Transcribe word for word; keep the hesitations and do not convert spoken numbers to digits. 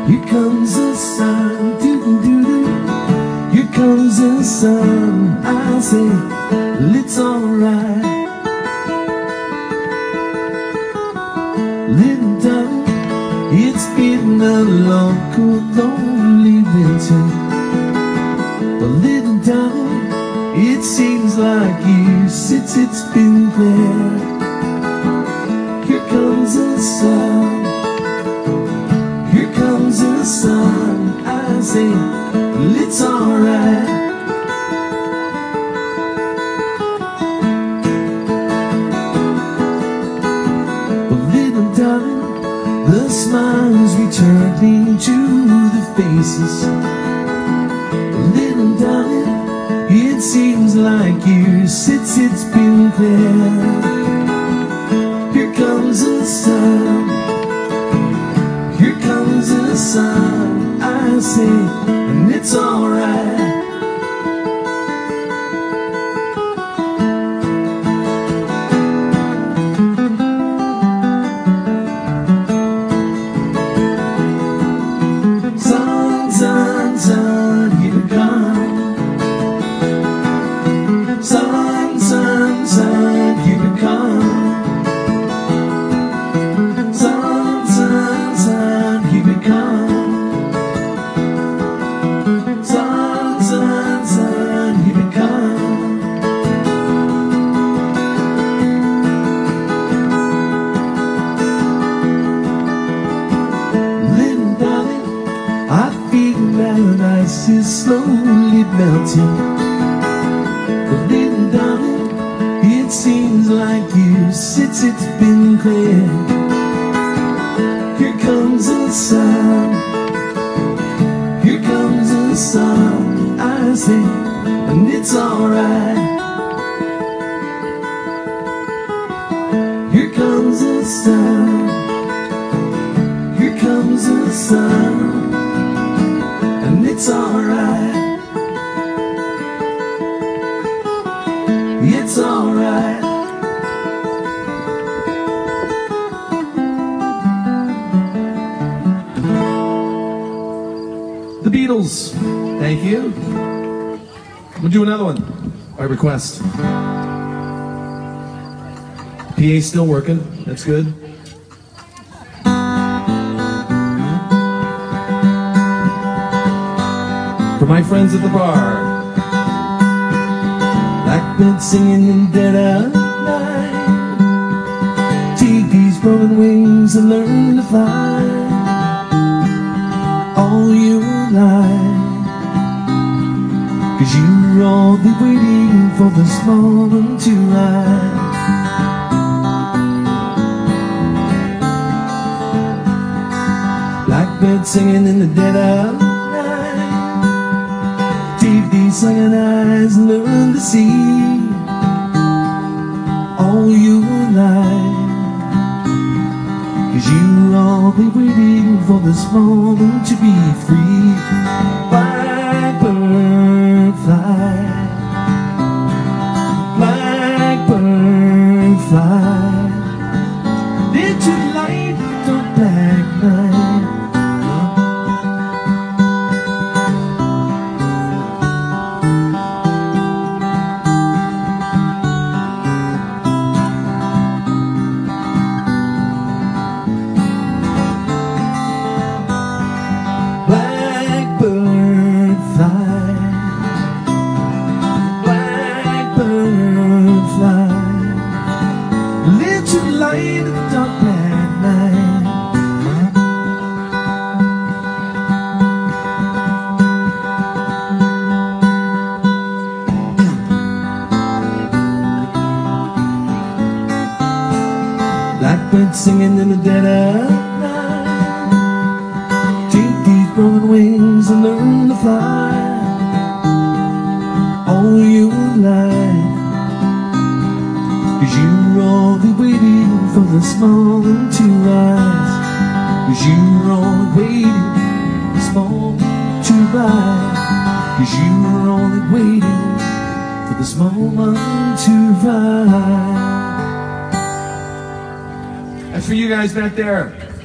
Here comes the sun, doo-doo-doo-doo. Here comes the sun. I say, well, it's alright. Little darling, it's been a long, cold, lonely winter. But little darling, it seems like years since it's been clear. Here comes the sun. Here comes the sun. I say, well, it's alright. But little darling, the smiles returning to the faces. But little darling, it seems like years since it's been clear. Here comes the sun. Here comes the sun. I say, and it's alright. Sun, sun, sun, here it comes. Sun, sun, sun, here it comes. Sun, sun, sun, here it comes. Sun, sun, sun, here it comes. Little darling, I feel that ice is slowly melting. But little darling, it seems like years since it's been clear. Here comes the sun. Here comes the sun. I say, and it's alright. Here comes the sun. Here comes the sun. And it's alright. It's alright. The Beatles, thank you. We'll do another one by request. P A still working, that's good. For my friends at the bar, Blackbird singing in dead of night. Take these broken wings and learn to fly all your life. 'Cause you'll all be waiting for this moment to rise. Blackbird singing in the dead of night. Take these sunken eyes and learn to see all your life. 'Cause you'll all be waiting for this moment to be free. Blackbird fly. Blackbird fly. Did you light the black night? Blackbird fly. Blackbird fly. Lit your light of the dark black night. Blackbird singing in the dead of night. Take these broken wings and learn to fly all your life. 'Cause you'll all be waiting for this moment to rise. 'Cause you're all waiting for this moment to rise. 'Cause you're only waiting for this moment to rise. That's for you guys back there.